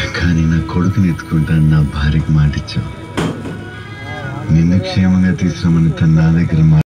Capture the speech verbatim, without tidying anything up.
కానీ నా కొడుకుని ఎత్తుకుంటాను నా భార్యకి మాటిచ్చావు. నిన్ను క్షేమంగా తీసుకురామని తన నా దగ్గర